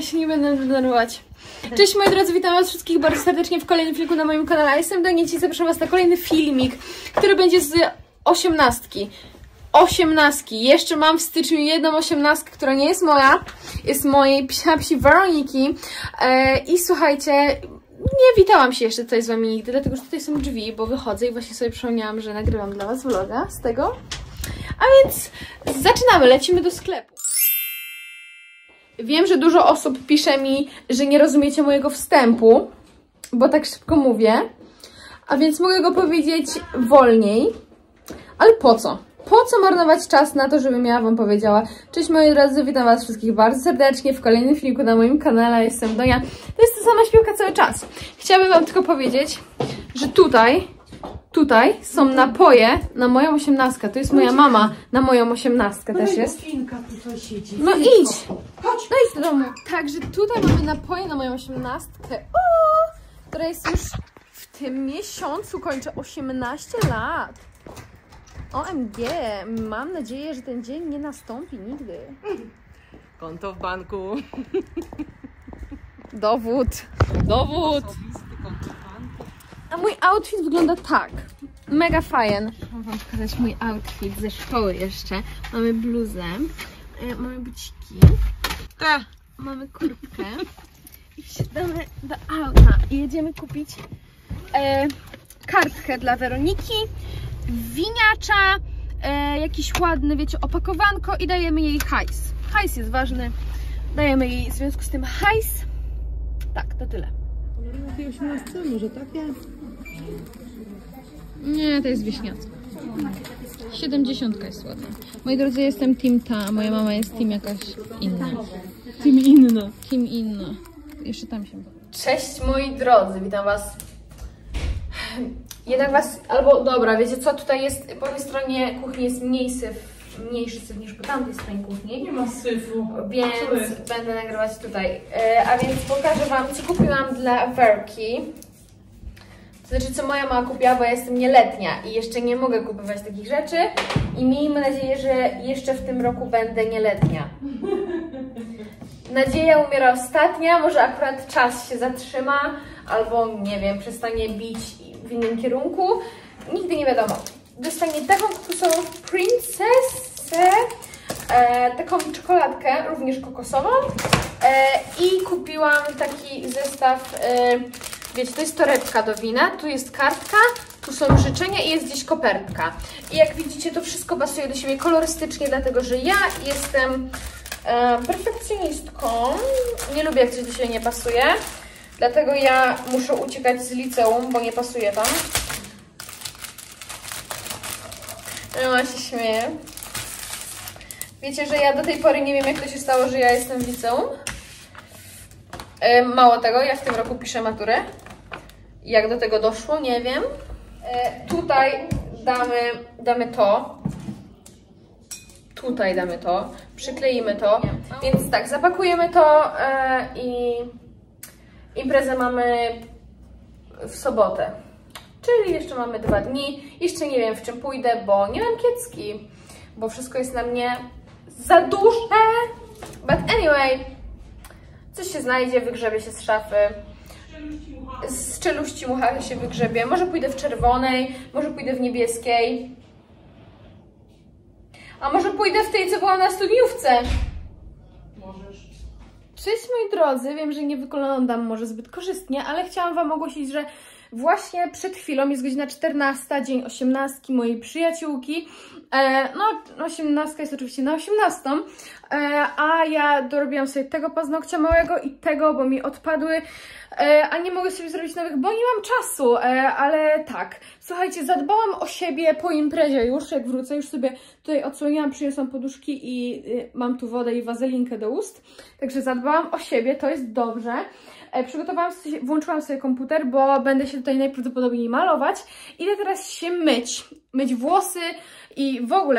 się nie będę denerwować. Cześć moi drodzy, witam was wszystkich bardzo serdecznie w kolejnym filmiku na moim kanale. Jestem Donia i zapraszam was na kolejny filmik, który będzie z osiemnastki. Jeszcze mam w styczniu jedną osiemnastkę, która nie jest moja, jest mojej psi Weroniki. I słuchajcie, nie witałam się jeszcze tutaj z wami nigdy, dlatego że tutaj są drzwi, bo wychodzę i właśnie sobie przypomniałam, że nagrywam dla was vloga z tego. A więc zaczynamy, lecimy do sklepu. Wiem, że dużo osób pisze mi, że nie rozumiecie mojego wstępu, bo tak szybko mówię, a więc mogę go powiedzieć wolniej, ale po co? Po co marnować czas na to, żebym ja wam powiedziała? Cześć moi drodzy, witam was wszystkich bardzo serdecznie w kolejnym filmiku na moim kanale, jestem Donia. To jest ta sama śpiewka cały czas. Chciałabym wam tylko powiedzieć, że tutaj są napoje na moją osiemnastkę. To jest moja mama na moją osiemnastkę też jest. No idź! No idź do domu. Także tutaj mamy napoje na moją osiemnastkę, która jest już w tym miesiącu, kończę 18 lat. OMG, mam nadzieję, że ten dzień nie nastąpi nigdy. Konto w banku. Dowód. A mój outfit wygląda tak. Mega fajny. Mam wam pokazać mój outfit ze szkoły jeszcze. Mamy bluzę, mamy buciki, mamy kurtkę i wsiadamy do auta i jedziemy kupić kartkę dla Weroniki, winiacza, jakiś ładny, wiecie, opakowanko i dajemy jej hajs. Hajs jest ważny. Dajemy jej w związku z tym hajs. Tak, to tyle. Tej 18, może takie? Nie, to jest wieśniacka. 70 jest ładna. Moi drodzy, jestem team ta, a moja mama jest team jakaś inna. Team inna. Jeszcze tam się... Cześć moi drodzy, witam was. Jednak was, albo dobra, wiecie co, tutaj jest, po tej stronie kuchni jest mniejszy syf niż po tamtej stronie kuchni. Nie ma syfu. Więc będę nagrywać tutaj. A więc pokażę wam, co kupiłam dla Werki. To znaczy, co moja mama kupiła, bo ja jestem nieletnia i jeszcze nie mogę kupować takich rzeczy. I miejmy nadzieję, że jeszcze w tym roku będę nieletnia. Nadzieja umiera ostatnia, może akurat czas się zatrzyma, albo nie wiem, przestanie bić w innym kierunku. Nigdy nie wiadomo. Dostanie taką kokosową princessę, taką czekoladkę, również kokosową, i kupiłam taki zestaw, wiecie, to jest torebka do wina, tu jest kartka, tu są życzenia i jest gdzieś kopertka. I jak widzicie, to wszystko pasuje do siebie kolorystycznie, dlatego że ja jestem perfekcjonistką, nie lubię jak coś do siebie nie pasuje, dlatego ja muszę uciekać z liceum, bo nie pasuje tam. Mama się śmieje. Wiecie, że ja do tej pory nie wiem, jak to się stało, że ja jestem w liceum. Mało tego, ja w tym roku piszę maturę. Jak do tego doszło, nie wiem. Tutaj damy to. Tutaj damy to. Przykleimy to. Więc tak, zapakujemy to i imprezę mamy w sobotę. Czyli jeszcze mamy 2 dni. Jeszcze nie wiem, w czym pójdę, bo nie mam kiecki. Bo wszystko jest na mnie za duże. But anyway, coś się znajdzie, wygrzebie się z szafy. Z czeluści mucha się wygrzebie. Może pójdę w czerwonej, może pójdę w niebieskiej. A może pójdę w tej, co była na studniówce. Możesz. Cześć moi drodzy, wiem, że nie wyglądam może zbyt korzystnie, ale chciałam wam ogłosić, że właśnie przed chwilą jest godzina 14, dzień 18 mojej przyjaciółki. No 18 jest oczywiście na 18, a ja dorobiłam sobie tego paznokcia małego i tego, bo mi odpadły, a nie mogę sobie zrobić nowych, bo nie mam czasu, ale tak. Słuchajcie, zadbałam o siebie po imprezie już, jak wrócę, już sobie tutaj odsłoniłam, przyniosłam poduszki i mam tu wodę i wazelinkę do ust, także zadbałam o siebie, to jest dobrze. Włączyłam sobie komputer, bo będę się tutaj najprawdopodobniej malować. Idę teraz się myć włosy i w ogóle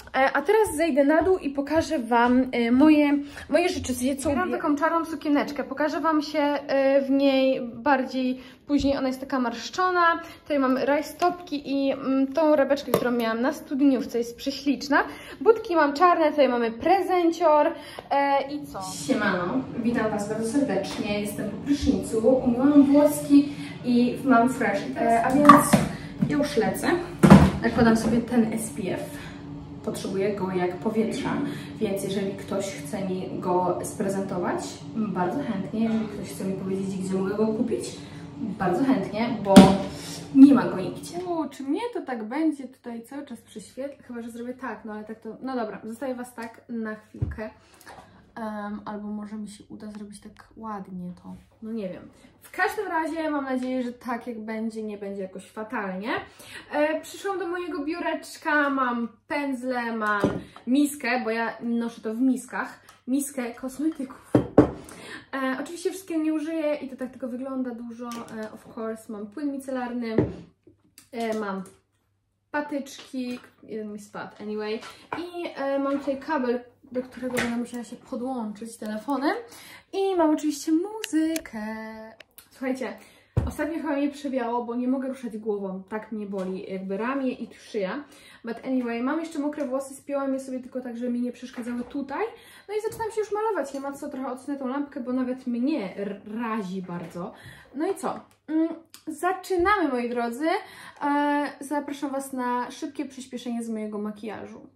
A teraz zejdę na dół i pokażę Wam moje rzeczy. Co mam taką czarną sukieneczkę. Pokażę Wam się w niej bardziej później. Ona jest taka marszczona. Tutaj mam rajstopki i tą rebeczkę, którą miałam na studniówce, jest prześliczna. Butki mam czarne, tutaj mamy prezencior i co? Siemano, witam Was bardzo serdecznie. Jestem po prysznicu, umyłam włoski i mam fresh. A więc już lecę. Nakładam sobie ten SPF. Potrzebuję go jak powietrza, więc jeżeli ktoś chce mi go sprezentować, bardzo chętnie. Jeżeli ktoś chce mi powiedzieć, gdzie mogę go kupić, bardzo chętnie, bo nie ma go nigdzie. Czy mnie to tak będzie tutaj cały czas przyświetla? Chyba że zrobię tak, no ale tak to... No dobra, zostawię Was tak na chwilkę. Albo może mi się uda zrobić tak ładnie to. No nie wiem. W każdym razie mam nadzieję, że tak jak będzie, nie będzie jakoś fatalnie. Przyszłam do mojego biureczka, mam pędzle, mam miskę, bo ja noszę to w miskach. Miskę kosmetyków. Oczywiście wszystkiego nie użyję i to tak tylko wygląda dużo. Of course, mam płyn micelarny, mam patyczki, jeden mi spadł, anyway. I mam tutaj kabel, do którego będę musiała się podłączyć telefonem. I mam oczywiście muzykę. Słuchajcie, ostatnio chyba mnie przewiało, bo nie mogę ruszać głową. Tak mnie boli jakby ramię i szyja. But anyway, mam jeszcze mokre włosy, spięłam je sobie tylko tak, żeby mi nie przeszkadzały tutaj. No i zaczynam się już malować. Nie ma co, trochę odsunę tą lampkę, bo nawet mnie razi bardzo. No i co? Zaczynamy, moi drodzy. Zapraszam Was na szybkie przyspieszenie z mojego makijażu.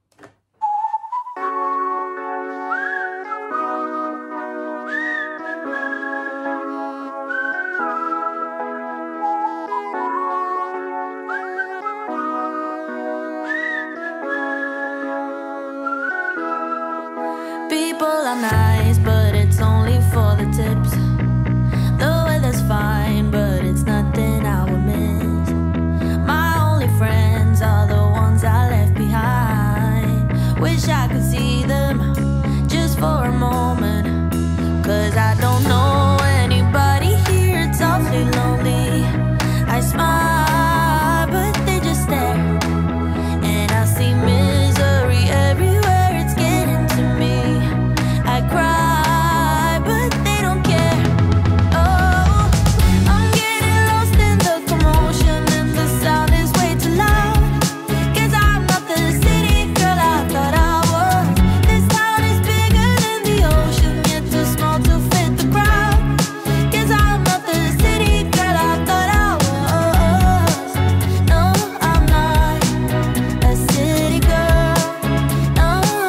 People are nice, but it's only for the tips. The weather's fine, but it's nothing I would miss. My only friends are the ones I left behind. Wish I could see them just for a moment, 'cause I don't know anybody here, it's awfully lonely. I smile, but they just stare, and I see misery everywhere, it's getting to me. I cry, but they don't care. Oh, I'm getting lost in the commotion, and the sound is way too loud. 'Cause I'm not the city girl I thought I was. This town is bigger than the ocean, yet too small to fit the crowd. 'Cause I'm not the city girl I thought I was. No, I'm not a city girl. No.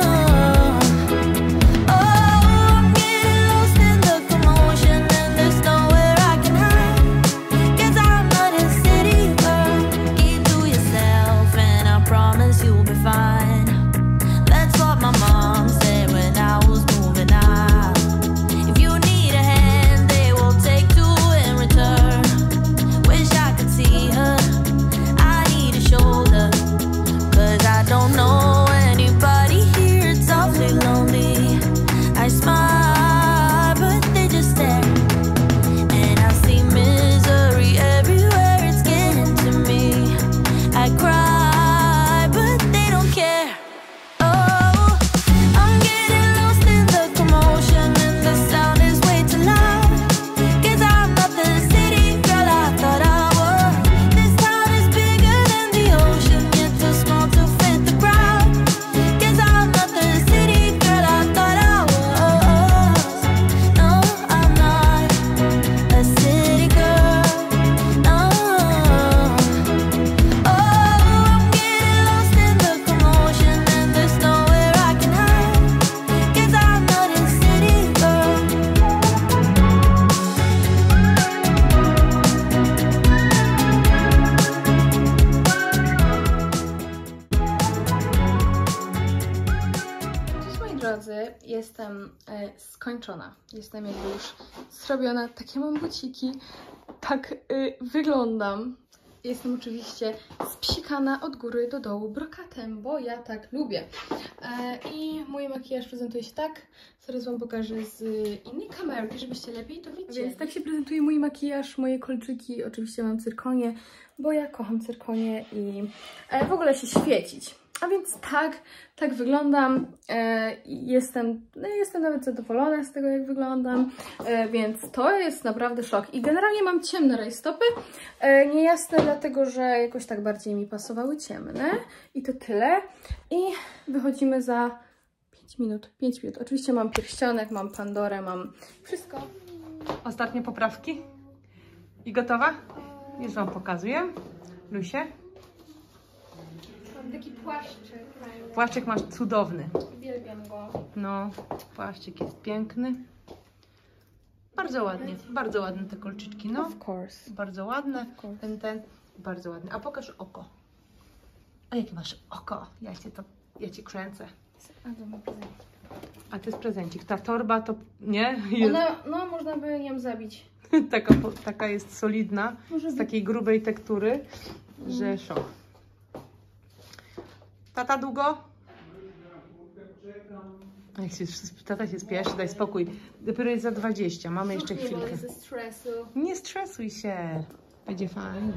I'm getting lost in the commotion, and there's nowhere I can hide. 'Cause I'm not a city girl. Keep to yourself, and I promise you'll be fine. That's what my mom said when I was moving out. If you need a hand, they will take two in return. Wish I could see her, I need a shoulder. 'Cause I don't know anybody here, it's awfully lonely. I smile, but they just stare, and I see misery everywhere, it's getting to me. I cry, but they don't care. Oh, I'm getting lost in the commotion, and the sound is way too loud. 'Cause I'm not the city girl I thought I was. This town is bigger than the ocean, yet too small to fit the crowd. 'Cause I'm not the city girl I thought I was. No, I'm not a city girl. No. Oh, I'm getting lost in the commotion, and there's nowhere I can hide. 'Cause I'm not a city girl. Cześć moi drodzy, jestem skończona. Jestem jakby już zrobiona. Takie mam buciki. Tak wyglądam. Jestem oczywiście spsikana od góry do dołu brokatem, bo ja tak lubię. I mój makijaż prezentuje się tak. Zaraz Wam pokażę z innej kamerki, żebyście lepiej to widzieli. Więc tak się prezentuje mój makijaż, moje kolczyki. Oczywiście mam cyrkonie, bo ja kocham cyrkonie i w ogóle się świecić. A więc tak wyglądam. Jestem nawet zadowolona z tego, jak wyglądam, więc to jest naprawdę szok. I generalnie mam ciemne rajstopy, niejasne dlatego, że jakoś tak bardziej mi pasowały ciemne. I to tyle. I wychodzimy za 5 minut. 5 minut. Oczywiście mam pierścionek, mam Pandorę, mam wszystko. Ostatnie poprawki. I gotowa? Już Wam pokazuję. Lusie? Mam taki płaszczyk. Płaszczyk masz cudowny. Uwielbiam go. No, płaszczyk jest piękny. Bardzo ładnie, bardzo ładne te kolczyczki, no. Of course. Bardzo ładne, ten, bardzo ładny. A pokaż oko. A jakie masz oko? Ja cię kręcę. A to jest prezencik. Ta torba to, nie? Jest. No, można by ją zabić. Taka jest solidna, z takiej grubej tektury, że szok. Tata długo? Tata się spieszy, daj spokój. Dopiero jest za 20, mamy jeszcze chwilkę. Ze stresu. Nie stresuj się, będzie fajnie.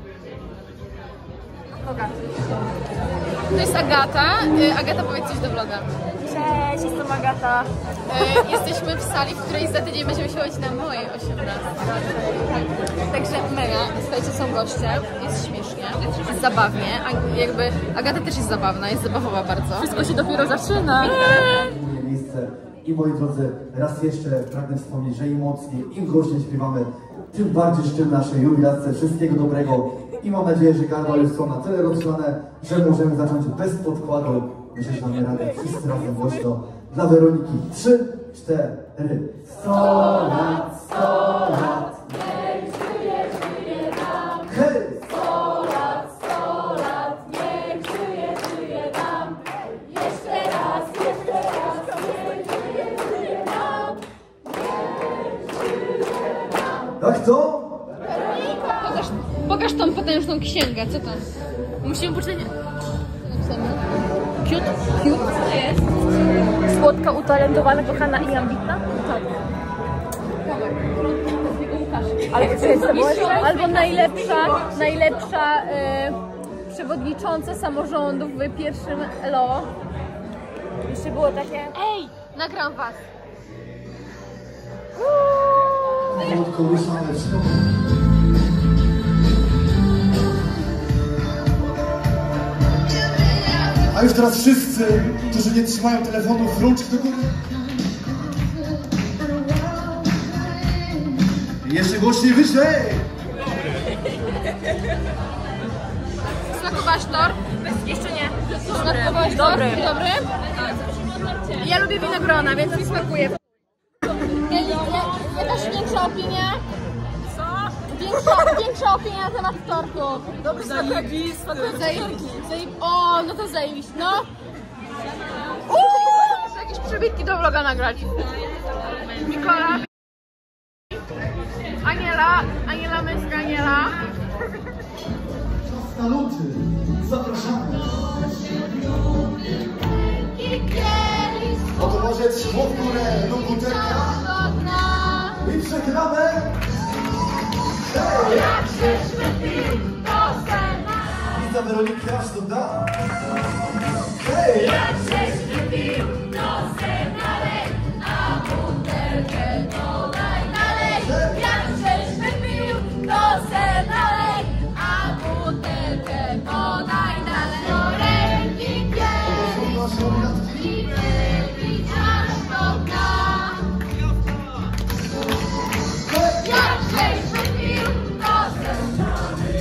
To jest Agata. Agata, powiedz coś do vloga. Cześć, jestem Agata. Jesteśmy w sali, w której za tydzień będziemy się chodzić na mojej 18. Także mega. Słuchajcie, są goście. Jest śmiesznie, jest zabawnie. Jakby Agata też jest zabawna, jest zabawowa bardzo. Wszystko się dopiero zaczyna. Miejsce. I moi drodzy, raz jeszcze pragnę wspomnieć, że im mocniej, im głośniej śpiewamy, tym bardziej życzymy naszej jubilatce wszystkiego dobrego i mam nadzieję, że gardła już są na tyle rozgrzane, że możemy zacząć bez podkładu. Myślę, że damy radę wszyscy razem głośno dla Weroniki. 3, 4. 100 lat, 100 lat. Niech żyje, żyje nam. Hej! 100 lat, 100 lat, niech żyje, żyje nam. Jeszcze raz, niech żyje, żyje nam. Niech żyje nam. Jak to? Pokaż tą potężną księgę, co tam? Musimy poczytać. Cute? Cute? Co to jest? Słodka, utalentowana, kochana i ambitna? Tak. Ale to było jeszcze? Albo najlepsza przewodnicząca samorządu w pierwszym LO. Jeszcze było takie... Ej, nagram was. Krótko ruszamy w szkołę. A już teraz wszyscy, którzy nie trzymają telefonów, rączki do góry. Jeszcze głośniej, wyżej! Smakowałaś tor? Jeszcze nie. Smakowałaś tor? Dobry. Dobry? Ja lubię winogrona, więc mi smakuje. Jakaś większa opinia? Co? Większa opinia na temat tortu. Dobry zajebisty. O, no to zajebiście, no. Muszę jakieś przybitki do vloga nagrać. Nikola. Aniela Myska, Aniela. Na luty, zapraszamy. Oto może trzymał w górę lub butelka. I przegramy. Hej! Jak żeśmy pili do sena. I za Weroniki aż to da. Hej! Jak żeśmy pili do sena. A butelkę dodaj dalej. Jak żeśmy pili do sena. A butelkę dodaj dalej. Do ręki kielich i wypić aż do dna. Jak żeśmy pili do sena.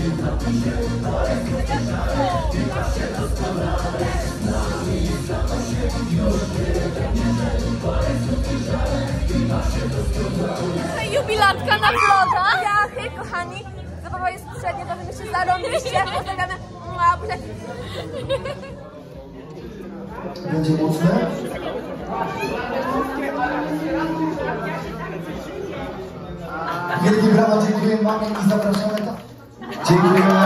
Jubilatka na vloga. Jachy, kochani. Zabawa jest przednia, bawimy się zarąbiście. Pozdrawiamy. Będzie mocne. Wielkie brawa, dziękuję mamie i zapraszamy tam. Dziękujemy. Dziękujemy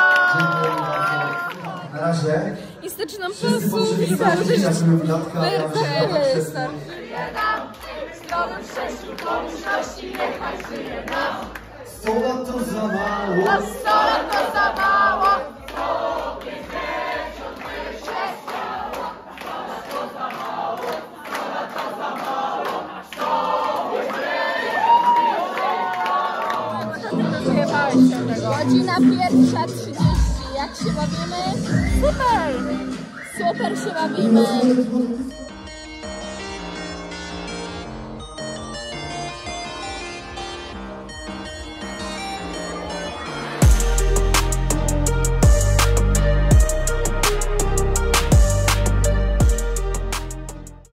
bardzo. Na razie. I zaczynam Wszyscy potrzebni zobaczyć naszą jubilatkę. Zdrowych szczęściu, pomyślności, niechaj żyje nam. 100 lat to za mało. 100 lat to za mało. 100 pięć dzieciąt, moje 6 Godzina 1:30. Jak się bawimy? Super! Super się bawimy!